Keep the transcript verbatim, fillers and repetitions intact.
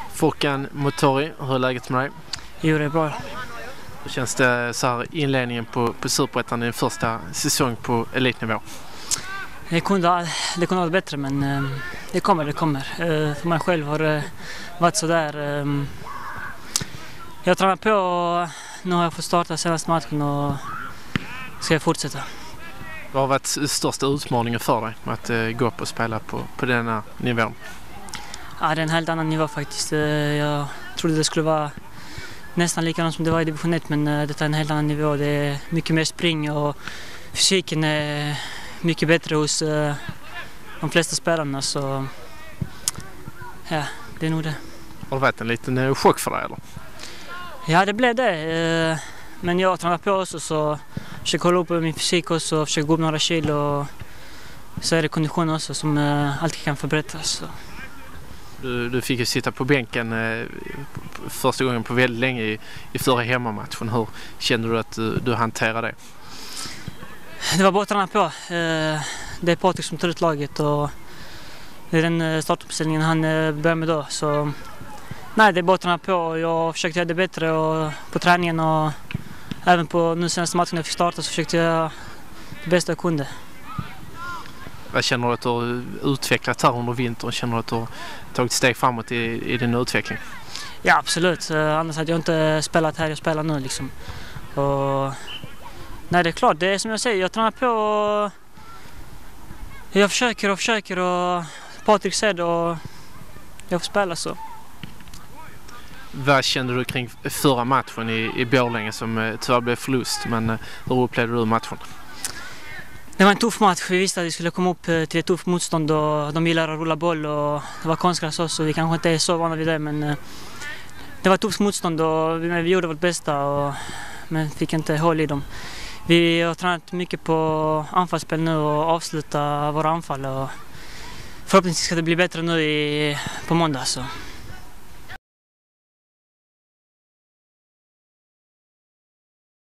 Furkan Motori, hur är läget med dig? Jo, det är bra. Hur känns det så här inledningen på, på Superettan i din första säsong på elitnivå? Det kunde, det kunde vara bättre, men eh, det kommer, det kommer. Eh, för mig själv har det varit så där. Eh, jag tränar på och nu har jag fått starta senaste matchen och ska jag fortsätta. Vad har varit största utmaningen för dig med att eh, gå upp och spela på, på den här nivån? Ja, det är en helt annan nivå faktiskt. Eh, jag trodde det skulle vara nästan likadant som det var i division ett, men eh, det är en helt annan nivå. Det är mycket mer spring och fysiken är mycket bättre hos uh, de flesta spelarna, så ja, det är nog det. Har det varit en liten chock för dig eller? Ja, det blev det. Uh, men jag tränar på också, så försöker hålla upp min fysik också, försöker gå upp några kilo, och så är det kondition också som uh, alltid kan förbättras. Så. Du, du fick ju sitta på bänken uh, första gången på väldigt länge i, i förra hemmamatchen. Hur kände du att du, du hanterade det? Det var bara att träna på. Det är Patrik som tar ut laget och det är den startuppställningen han börjar med då. Så nej, det är bara att träna på. Jag försökte göra det bättre och på träningen, och även på nu senaste matchen jag fick starta så försökte jag det bästa jag kunde. Vad känner du att du har utvecklat här under vintern? Känner du att du har tagit steg framåt i, i din utveckling? Ja, absolut. Annars hade jag inte spelat här jag spelar nu liksom. Och nej, det är klart. Det är som jag säger, jag tränar på och jag försöker och försöker och Patrik säger det och jag får spela så. Vad kände du kring förra matchen i, i Borlänge som tyvärr blev förlust, men hur upplevde du matchen? Det var en tuff match. Vi visste att vi skulle komma upp till ett tufft motstånd och de gillar att rulla boll och det var konstgräs också, så vi kanske inte är så vana vid det, men det var ett tufft motstånd och vi, vi gjorde vårt bästa, och, men fick inte håll i dem. Vi har tränat mycket på anfallsspel nu och avsluta våra anfall, och förhoppningsvis ska det bli bättre nu i, på måndag. Så.